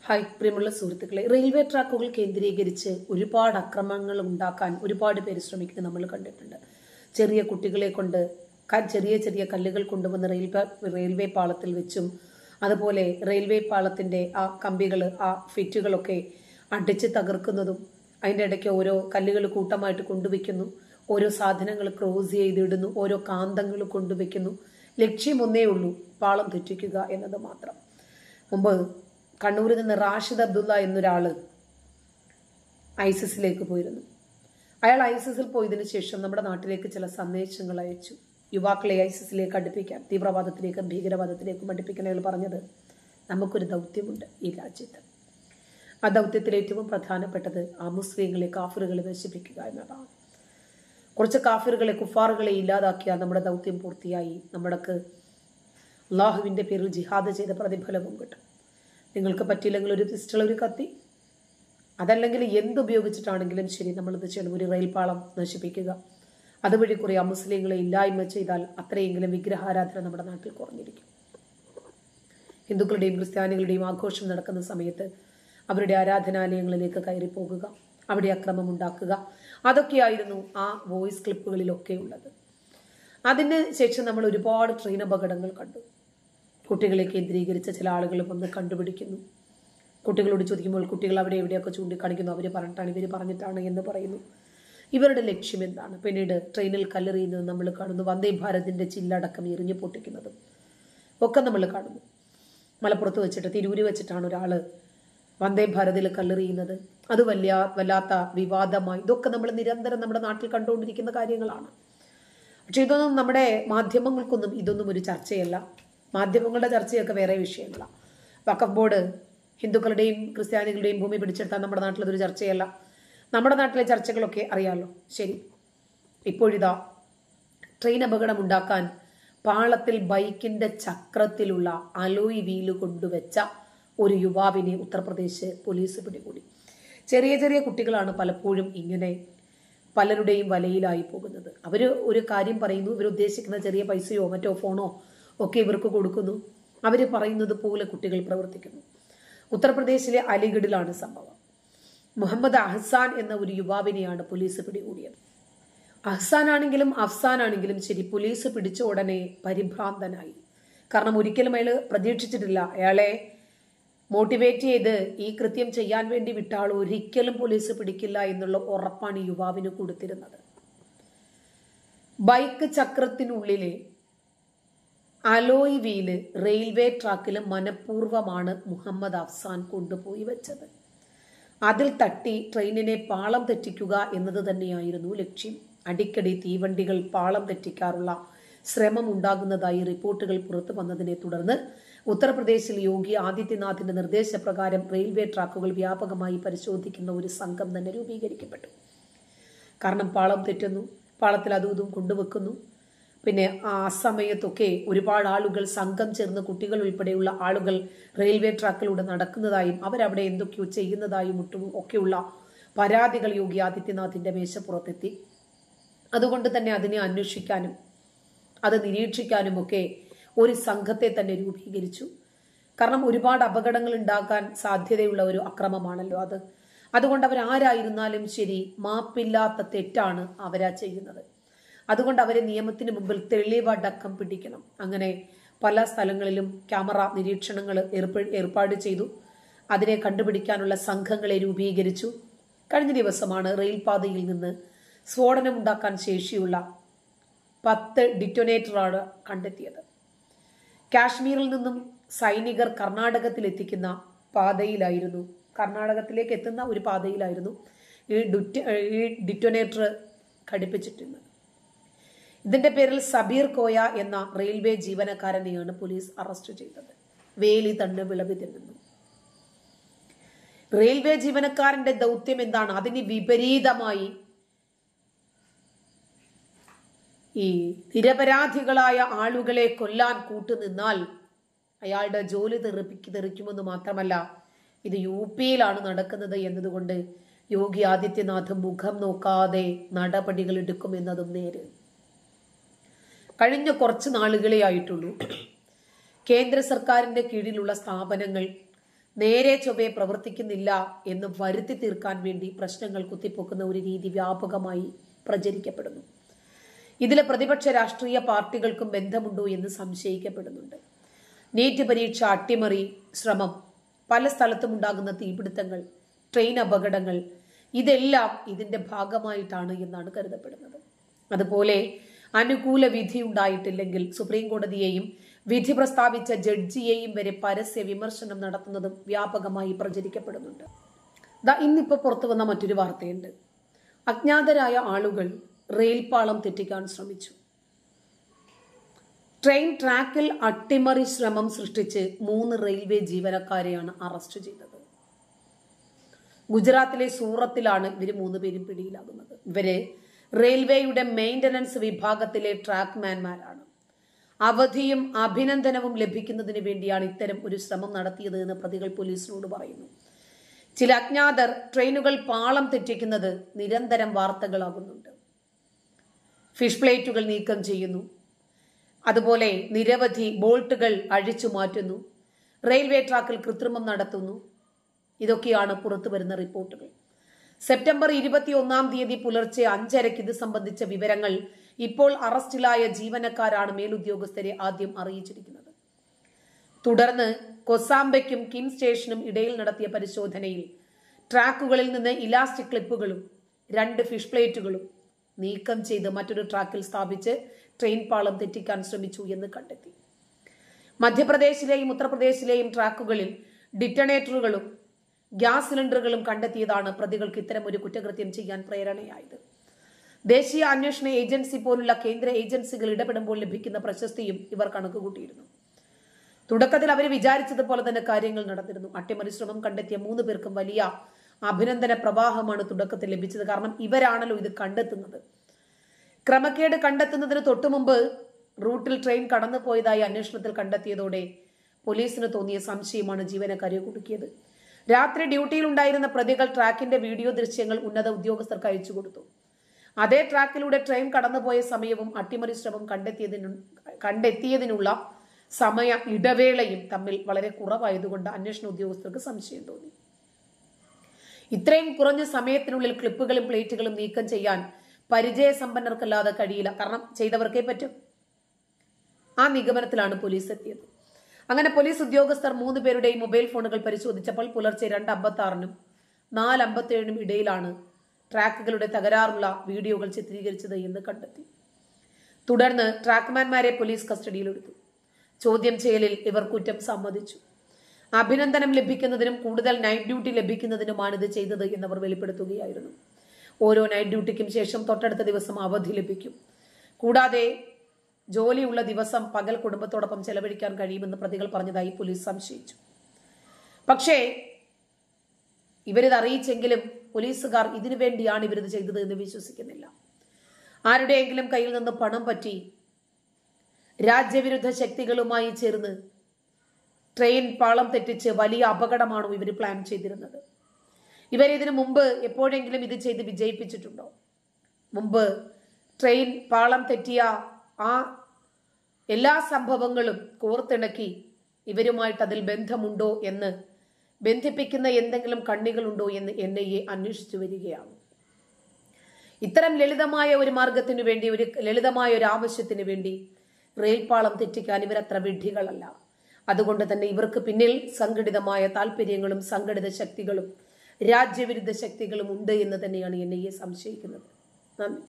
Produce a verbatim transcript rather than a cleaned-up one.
Hi പ്രിയമുള്ള സുഹൃത്തുക്കളെ, railway ട്രാക്കുകൾ കേന്ദ്രീകരിച്ച് ഒരുപാട് അക്രമങ്ങൾ ഉണ്ടാക്കാൻ ഒരുപാട് പേര് ശ്രമിക്കുന്നത് നമ്മൾ കണ്ടിട്ടുണ്ട്. ചെറിയ കുട്ടികളെ കൊണ്ട് ചെറിയ ചെറിയ കല്ലുകൾ കൊണ്ടുവന്ന് റെയിൽവേ റെയിൽവേ പാളത്തിൽ വെച്ചും, അതുപോലെ റെയിൽവേ പാളത്തിന്റെ ആ കമ്പികൾ, ആ ഫിറ്റുകളൊക്കെ അടിച്ച് തകർക്കുന്നതും, അതിൻ്റെ ഇടയ്ക്ക് ഓരോ കല്ലുകൾ കൂട്ടമായിട്ട് കൊണ്ടുവയ്ക്കുന്നു, ഓരോ സാധനങ്ങൾ ക്രോസ് ചെയ്തിടുന്നു, ഓരോ കാന്തങ്ങൾ കൊണ്ടുവയ്ക്കുന്നു. ലക്ഷ്യം ഒന്നേ ഉള്ളൂ, പാളം തെറ്റിക്കുക എന്നത് മാത്രം. മുമ്പ് കണ്ണൂരിൽ നിന്ന് റാഷിദ് അബ്ദുള്ള എന്നൊരാള് ഐസിസിലേക്ക് പോയിരുന്നു. അയാൾ ഐസിസിൽ പോയതിനു ശേഷം നമ്മുടെ നാട്ടിലേക്ക് ചില സന്ദേശങ്ങൾ അയച്ചു. യുവാക്കളെ ഐസിസിലേക്ക് അടുപ്പിക്കാൻ, തീവ്രവാദത്തിലേക്കും ഭീകരവാദത്തിലേക്കും അടുപ്പിക്കാൻ അയാൾ പറഞ്ഞത്, നമുക്കൊരു ദൗത്യമുണ്ട് ഈ രാജ്യത്ത്. ആ ദൗത്യത്തിൽ ഏറ്റവും പ്രധാനപ്പെട്ടത് ആ മുസ്ലിങ്ങളെ, കാഫിറുകളെ നശിപ്പിക്കുക എന്നതാണ്. കുറച്ച് കാഫിറുകളെ, കുഫാറുകളെ ഇല്ലാതാക്കിയാൽ നമ്മുടെ ദൗത്യം പൂർത്തിയായി. നമ്മൾക്ക് അള്ളാഹുവിന്റെ പേരിൽ ജിഹാദ് ചെയ്ത പ്രതിഫലവും കിട്ടും. നിങ്ങൾക്ക് പറ്റിയില്ലെങ്കിൽ ഒരു പിസ്റ്റൾ, ഒരു കത്തി, അതല്ലെങ്കിൽ എന്തുപയോഗിച്ചിട്ടാണെങ്കിലും ശരി, നമ്മളിത് ചെയ്യണം. ഒരു റെയിൽ പാളം നശിപ്പിക്കുക, അതുവഴി കുറെ അമുസ്ലിങ്ങളെ ഇല്ലായ്മ ചെയ്താൽ അത്രയെങ്കിലും വിഗ്രഹാരാധന നമ്മുടെ നാട്ടിൽ കുറഞ്ഞിരിക്കും. ഹിന്ദുക്കളുടെയും ക്രിസ്ത്യാനികളുടെയും ആഘോഷം നടക്കുന്ന സമയത്ത് അവരുടെ ആരാധനാലയങ്ങളിലേക്ക് കയറി പോകുക, അവിടെ അക്രമം ഉണ്ടാക്കുക, അതൊക്കെയായിരുന്നു ആ വോയിസ് ക്ലിപ്പുകളിലൊക്കെ ഉള്ളത്. അതിന് ശേഷം നമ്മൾ ഒരുപാട് ട്രെയിൻ അപകടങ്ങൾ കണ്ടു. കുട്ടികളെ കേന്ദ്രീകരിച്ച ചില ആളുകൾ വന്ന് കണ്ടുപിടിക്കുന്നു. കുട്ടികളോട് ചോദിക്കുമ്പോൾ കുട്ടികൾ അവിടെ എവിടെയൊക്കെ ചൂണ്ടിക്കാണിക്കുന്നു. അവർ പറഞ്ഞിട്ടാണ്, ഇവർ പറഞ്ഞിട്ടാണ് എന്ന് പറയുന്നു. ഇവരുടെ ലക്ഷ്യം എന്താണ്? പിന്നീട് ട്രെയിനിൽ കല്ലെറിയുന്നത് നമ്മൾ കാണുന്നു. വന്ദേ ഭാരതിന്റെ ചില്ലടക്കം എറിഞ്ഞു പൊട്ടിക്കുന്നതും ഒക്കെ നമ്മൾ കാണുന്നു. മലപ്പുറത്ത് വെച്ചിട്ട്, തിരൂര് വെച്ചിട്ടാണ് ഒരാള് വന്ദേ ഭാരതിൽ കല്ലെറിയുന്നത്. അത് വലിയ വല്ലാത്ത വിവാദമായി. ഇതൊക്കെ നമ്മൾ നിരന്തരം നമ്മുടെ നാട്ടിൽ കണ്ടുകൊണ്ടിരിക്കുന്ന കാര്യങ്ങളാണ്. പക്ഷെ ഇതൊന്നും നമ്മുടെ മാധ്യമങ്ങൾക്കൊന്നും ഇതൊന്നും ഒരു ചർച്ചയല്ല. മാധ്യമങ്ങളുടെ ചർച്ചയൊക്കെ വേറെ വിഷയങ്ങളാണ്. വഖഫ് ബോർഡ് ഹിന്ദുക്കളുടെയും ക്രിസ്ത്യാനികളുടെയും ഭൂമി പിടിച്ചെടുത്താൽ നമ്മുടെ നാട്ടിൽ അതൊരു ചർച്ചയല്ല. നമ്മുടെ നാട്ടിലെ ചർച്ചകളൊക്കെ അറിയാമല്ലോ. ശരി, ഇപ്പോഴിതാ ട്രെയിൻ അപകടം ഉണ്ടാക്കാൻ പാളത്തിൽ ബൈക്കിന്റെ ചക്രത്തിലുള്ള അലോയ് വീല് കൊണ്ടുവച്ച ഒരു യുവാവിനെ ഉത്തർപ്രദേശ് പോലീസ് പിടികൂടി. ചെറിയ ചെറിയ കുട്ടികളാണ് പലപ്പോഴും ഇങ്ങനെ പലരുടെയും വലയിലായി പോകുന്നത്. അവര് ഒരു കാര്യം പറയുന്നു, ഇവർ ഉദ്ദേശിക്കുന്ന ചെറിയ പൈസയോ മറ്റോ ഫോണോ ഒക്കെ ഇവർക്ക് കൊടുക്കുന്നു. അവര് പറയുന്നത് പോലെ കുട്ടികൾ പ്രവർത്തിക്കുന്നു. ഉത്തർപ്രദേശിലെ അലിഗഡിലാണ് സംഭവം. മുഹമ്മദ് അഹ്സാൻ എന്ന ഒരു യുവാവിനെയാണ് പോലീസ് പിടികൂടിയത്. അഹ്സാൻ ആണെങ്കിലും അഫ്സാൻ ആണെങ്കിലും ശരി, പോലീസ് പിടിച്ച ഉടനെ പരിഭ്രാന്തനായി. കാരണം ഒരിക്കലും അയാൾ പ്രതീക്ഷിച്ചിട്ടില്ല. അയാളെ മോട്ടിവേറ്റ് ചെയ്ത് ഈ കൃത്യം ചെയ്യാൻ വേണ്ടി വിട്ടാൾ ഒരിക്കലും പോലീസ് പിടിക്കില്ല എന്നുള്ള ഉറപ്പാണ് ഈ യുവാവിന് കൊടുത്തിരുന്നത്. ബൈക്ക് ചക്രത്തിനുള്ളിലെ അലോയ് വീല് റെയിൽവേ ട്രാക്കിൽ മനഃപൂർവ്വമാണ് മുഹമ്മദ് അഫ്സാൻ കൊണ്ടുപോയി വെച്ചത്. അതിൽ തട്ടി ട്രെയിനിനെ പാളം തെറ്റിക്കുക എന്നത് തന്നെയായിരുന്നു ലക്ഷ്യം. അടിക്കടി തീവണ്ടികൾ പാളം തെറ്റിക്കാറുള്ള ശ്രമം ഉണ്ടാകുന്നതായി റിപ്പോർട്ടുകൾ പുറത്തു വന്നതിനെ തുടർന്ന് ഉത്തർപ്രദേശിൽ യോഗി ആദിത്യനാഥിന്റെ നിർദ്ദേശപ്രകാരം റെയിൽവേ ട്രാക്കുകൾ വ്യാപകമായി പരിശോധിക്കുന്ന ഒരു സംഘം തന്നെ രൂപീകരിക്കപ്പെട്ടു. കാരണം പാളം തെറ്റുന്നു, പാളത്തിൽ അതും ഇതും കൊണ്ടുവെക്കുന്നു. പിന്നെ ആ സമയത്തൊക്കെ ഒരുപാട് ആളുകൾ സംഘം ചേർന്ന്, കുട്ടികൾ ഉൾപ്പെടെയുള്ള ആളുകൾ റെയിൽവേ ട്രാക്കിലൂടെ നടക്കുന്നതായും അവരവിടെ എന്തൊക്കെയോ ചെയ്യുന്നതായും ഒട്ടും ഒക്കെയുള്ള പരാതികൾ യോഗി ആദിത്യനാഥിന്റെ മേശപ്പുറത്തെത്തി. അതുകൊണ്ട് തന്നെ അതിനെ അന്വേഷിക്കാനും അത് നിരീക്ഷിക്കാനും ഒക്കെ ഒരു സംഘത്തെ തന്നെ രൂപീകരിച്ചു. കാരണം ഒരുപാട് അപകടങ്ങൾ ഉണ്ടാക്കാൻ സാധ്യതയുള്ള ഒരു അക്രമമാണല്ലോ അത്. അതുകൊണ്ട് അവരാരായിരുന്നാലും ശരി, മാപ്പില്ലാത്ത തെറ്റാണ് അവരാ ചെയ്യുന്നത്. അതുകൊണ്ട് അവരെ നിയമത്തിന് മുമ്പിൽ തെളിവടക്കം പിടിക്കണം. അങ്ങനെ പല സ്ഥലങ്ങളിലും ക്യാമറ നിരീക്ഷണങ്ങൾ ഏർപ്പാട് ചെയ്തു. അതിനെ കണ്ടുപിടിക്കാനുള്ള സംഘങ്ങളെ രൂപീകരിച്ചു. കഴിഞ്ഞ ദിവസമാണ് റെയിൽപാതയിൽ നിന്ന് സ്ഫോടനമുണ്ടാക്കാൻ ശേഷിയുള്ള പത്ത് ഡിറ്റോനേറ്ററാണ് കണ്ടെത്തിയത്. കാശ്മീരിൽ നിന്നും സൈനികർ കർണാടകത്തിൽ എത്തിക്കുന്ന പാതയിലായിരുന്നു, കർണാടകത്തിലേക്ക് എത്തുന്ന ഒരു പാതയിലായിരുന്നു ഈ ഡിറ്റ ഈ ഡിറ്റോനേറ്റർ ഘടിപ്പിച്ചിട്ടുള്ളത്. ഇതിന്റെ പേരിൽ സബീർ കോയ എന്ന റെയിൽവേ ജീവനക്കാരനെയാണ് പോലീസ് അറസ്റ്റ് ചെയ്തത്. വേലി തണ്ട് വിളവി തിന്നുന്നു. റെയിൽവേ ജീവനക്കാരന്റെ ദൗത്യം എന്താണ്? അതിന് വിപരീതമായി ഈ നിരപരാധികളായ ആളുകളെ കൊല്ലാൻ കൂട്ടുനിന്നാൽ അയാളുടെ ജോലി തെറിപ്പിക്ക് തെറിക്കുമെന്ന് മാത്രമല്ല, ഇത് യു പിയിലാണ് നടക്കുന്നത് എന്നതുകൊണ്ട് യോഗി ആദിത്യനാഥ് മുഖം നോക്കാതെ നടപടികൾ എടുക്കുമെന്നതും നേര്. കഴിഞ്ഞ കുറച്ച് നാളുകളെ ആയിട്ടുള്ളൂ കേന്ദ്ര സർക്കാരിന്റെ കീഴിലുള്ള സ്ഥാപനങ്ങൾ നേരെ ചൊവ്വെ പ്രവർത്തിക്കുന്നില്ല എന്ന് വരുത്തി തീർക്കാൻ വേണ്ടി പ്രശ്നങ്ങൾ കുത്തിപ്പൊക്കുന്ന ഒരു രീതി വ്യാപകമായി പ്രചരിക്കപ്പെടുന്നു. ഇതിലെ പ്രതിപക്ഷ രാഷ്ട്രീയ പാർട്ടികൾക്കും ബന്ധമുണ്ടോ എന്ന് സംശയിക്കപ്പെടുന്നുണ്ട്. നീറ്റ് പരീക്ഷ അട്ടിമറി ശ്രമം, പല സ്ഥലത്തും ഉണ്ടാകുന്ന തീപിടുത്തങ്ങൾ, ട്രെയിൻ അപകടങ്ങൾ, ഇതെല്ലാം ഇതിന്റെ ഭാഗമായിട്ടാണ് എന്നാണ് കരുതപ്പെടുന്നത്. അതുപോലെ അനുകൂല വിധി ഉണ്ടായിട്ടില്ലെങ്കിൽ സുപ്രീം കോടതിയെയും വിധി പ്രസ്താവിച്ച ജഡ്ജിയെയും വരെ പരസ്യ വിമർശനം നടത്തുന്നതും വ്യാപകമായി പ്രചരിക്കപ്പെടുന്നുണ്ട്. ദാ ഇന്നിപ്പോ പുറത്തു വന്ന മറ്റൊരു വാർത്തയുണ്ട്. അജ്ഞാതരായ ആളുകൾ റെയിൽപാളം തെറ്റിക്കാൻ ശ്രമിച്ചു. ട്രെയിൻ ട്രാക്കിൽ അട്ടിമറി ശ്രമം സൃഷ്ടിച്ച് മൂന്ന് റെയിൽവേ ജീവനക്കാരെയാണ് അറസ്റ്റ് ചെയ്തത്. ഗുജറാത്തിലെ സൂറത്തിലാണ് ഇവര് മൂന്ന് പേരും പിടിയിലാകുന്നത്. ഇവര് റെയിൽവേയുടെ മെയിന്റനൻസ് വിഭാഗത്തിലെ ട്രാക്ക്മാൻമാരാണ്. അവധിയും അഭിനന്ദനവും ലഭിക്കുന്നതിന് വേണ്ടിയാണ് ഇത്തരം ഒരു ശ്രമം നടത്തിയത് എന്ന് പ്രതികൾ പോലീസിനോട് പറയുന്നു. ചില അജ്ഞാതർ ട്രെയിനുകൾ പാളം തെറ്റിക്കുന്നത് നിരന്തരം വാർത്തകളാകുന്നുണ്ട്. ഫിഷ് പ്ലേറ്റുകൾ നീക്കം ചെയ്യുന്നു, അതുപോലെ നിരവധി ബോൾട്ടുകൾ അഴിച്ചു മാറ്റുന്നു, റെയിൽവേ ട്രാക്കിൽ കൃത്രിമം നടത്തുന്നു. ഇതൊക്കെയാണ് പുറത്തു വരുന്ന റിപ്പോർട്ടുകൾ. സെപ്റ്റംബർ ഇരുപത്തി ഒന്നാം തീയതി പുലർച്ചെ അഞ്ചരയ്ക്ക് ഇത് സംബന്ധിച്ച വിവരങ്ങൾ ഇപ്പോൾ അറസ്റ്റിലായ ജീവനക്കാരാണ് മേലുദ്യോഗസ്ഥരെ ആദ്യം അറിയിച്ചിരിക്കുന്നത്. തുടർന്ന് കൊസാംബയ്ക്കും കിം സ്റ്റേഷനും ഇടയിൽ നടത്തിയ പരിശോധനയിൽ ട്രാക്കുകളിൽ നിന്ന് ഇലാസ്റ്റിക് ക്ലിപ്പുകളും രണ്ട് ഫിഷ് പ്ലേറ്റുകളും നീക്കം ചെയ്ത് മറ്റൊരു ട്രാക്കിൽ സ്ഥാപിച്ച് ട്രെയിൻ പാളം തെറ്റിക്കാൻ ശ്രമിച്ചു എന്ന് കണ്ടെത്തി. മധ്യപ്രദേശിലെയും ഉത്തർപ്രദേശിലെയും ട്രാക്കുകളിൽ ഡിറ്റണേറ്ററുകളും ഗ്യാസ് സിലിണ്ടറുകളും കണ്ടെത്തിയതാണ് പ്രതികൾക്ക് ഇത്തരം ഒരു കുറ്റകൃത്യം ചെയ്യാൻ പ്രേരണയായത്. ദേശീയ അന്വേഷണ ഏജൻസി പോലുള്ള കേന്ദ്ര ഏജൻസികൾ ഇടപെടുമ്പോൾ ലഭിക്കുന്ന പ്രശസ്തിയും ഇവർ കണക്കുകൂട്ടിയിരുന്നു. തുടക്കത്തിൽ അവർ വിചാരിച്ചതുപോലെ തന്നെ കാര്യങ്ങൾ നടന്നിരുന്നു. അട്ടിമറി ശ്രമം കണ്ടെത്തിയ മൂന്ന് പേർക്കും വലിയ അഭിനന്ദന പ്രവാഹമാണ് തുടക്കത്തിൽ ലഭിച്ചത്. കാരണം ഇവരാണല്ലോ ഇത് കണ്ടെത്തുന്നത്. ക്രമക്കേട് കണ്ടെത്തുന്നതിന് തൊട്ടുമുമ്പ് റൂട്ടിൽ ട്രെയിൻ കടന്നു പോയതായി അന്വേഷണത്തിൽ കണ്ടെത്തിയതോടെ പോലീസിന് തോന്നിയ സംശയമാണ് ജീവനക്കാരെ കുടുക്കിയത്. രാത്രി ഡ്യൂട്ടിയിൽ ഉണ്ടായിരുന്ന പ്രതികൾ ട്രാക്കിന്റെ വീഡിയോ ദൃശ്യങ്ങൾ ഉന്നത ഉദ്യോഗസ്ഥർക്ക് അയച്ചു കൊടുത്തു. അതേ ട്രാക്കിലൂടെ ട്രെയിൻ കടന്നുപോയ സമയവും അട്ടിമറി ശ്രമം കണ്ടെത്തിയതിനു കണ്ടെത്തിയതിനുള്ള സമയ ഇടവേളയും തമ്മിൽ വളരെ കുറവായതുകൊണ്ട് അന്വേഷണ ഉദ്യോഗസ്ഥർക്ക് സംശയം തോന്നി. ഇത്രയും കുറഞ്ഞ സമയത്തിനുള്ളിൽ ക്ലിപ്പുകളും പ്ലേറ്റുകളും നീക്കം ചെയ്യാൻ പരിചയസമ്പന്നർക്കല്ലാതെ കഴിയില്ല. കാരണം ചെയ്തവർക്കേ പറ്റും. ആ നിഗമനത്തിലാണ് പോലീസ് എത്തിയത്. അങ്ങനെ പോലീസ് ഉദ്യോഗസ്ഥർ മൂന്ന് പേരുടെയും മൊബൈൽ ഫോണുകൾ പരിശോധിച്ചപ്പോൾ പുലർച്ചെ രണ്ട് അമ്പത്തി ആറിനും നാല് അമ്പത്തി ഏഴിനും ഇടയിലാണ് ട്രാക്കുകളുടെ തകരാറുള്ള വീഡിയോകൾ ചിത്രീകരിച്ചത് എന്ന് കണ്ടെത്തി. തുടർന്ന് ട്രാക്ക്മാൻമാരെ പോലീസ് കസ്റ്റഡിയിലെടുത്തു. ചോദ്യം ചെയ്യലിൽ ഇവർ കുറ്റം സമ്മതിച്ചു. അഭിനന്ദനം ലഭിക്കുന്നതിനും കൂടുതൽ നൈറ്റ് ഡ്യൂട്ടി ലഭിക്കുന്നതിനുമാണ് ഇത് ചെയ്തത് എന്നവർ വെളിപ്പെടുത്തുകയായിരുന്നു. ഓരോ നൈറ്റ് ഡ്യൂട്ടിക്കും ശേഷം തൊട്ടടുത്ത ദിവസം അവധി ലഭിക്കും. കൂടാതെ ജോലിയുള്ള ദിവസം പകൽ കുടുംബത്തോടൊപ്പം ചെലവഴിക്കാൻ കഴിയുമെന്ന് പ്രതികൾ പറഞ്ഞതായി പോലീസ് സംശയിച്ചു. പക്ഷേ ഇവരിത് അറിയിച്ചെങ്കിലും പോലീസുകാർ ഇതിനു വേണ്ടിയാണ് ഇവരിത് ചെയ്തത് എന്ന് വിശ്വസിക്കുന്നില്ല. ആരുടെയെങ്കിലും കയ്യിൽ നിന്ന് പണം പറ്റി രാജ്യവിരുദ്ധ ശക്തികളുമായി ചേർന്ന് ട്രെയിൻ പാളം തെറ്റിച്ച് വലിയ അപകടമാണോ ഇവർ പ്ലാൻ ചെയ്തിരുന്നത്? ഇവരിതിനു മുമ്പ് എപ്പോഴെങ്കിലും ഇത് ചെയ്ത് വിജയിപ്പിച്ചിട്ടുണ്ടോ? മുമ്പ് ട്രെയിൻ പാളം തെറ്റിയ ആ എല്ലാ സംഭവങ്ങളും കോർത്തിണക്കി ഇവരുമായിട്ട് അതിൽ ബന്ധമുണ്ടോ എന്ന് ബന്ധിപ്പിക്കുന്ന എന്തെങ്കിലും കണ്ണികളുണ്ടോ എന്ന് എൻ ഐ എ അന്വേഷിച്ചു വരികയാണ്. ഇത്തരം ലളിതമായ ഒരു മാർഗത്തിനു വേണ്ടി, ഒരു ലളിതമായ ഒരു ആവശ്യത്തിന് വേണ്ടി റെയിൽപാളം തെറ്റിക്കാൻ ഇവരത്ര വിഡ്ഢികളല്ല. അതുകൊണ്ട് തന്നെ ഇവർക്ക് പിന്നിൽ സംഘടിതമായ താല്പര്യങ്ങളും സംഘടിത ശക്തികളും രാജ്യവിരുദ്ധ ശക്തികളും ഉണ്ട് എന്ന് തന്നെയാണ് എൻ ഐ എ സംശയിക്കുന്നത്. നന്ദി.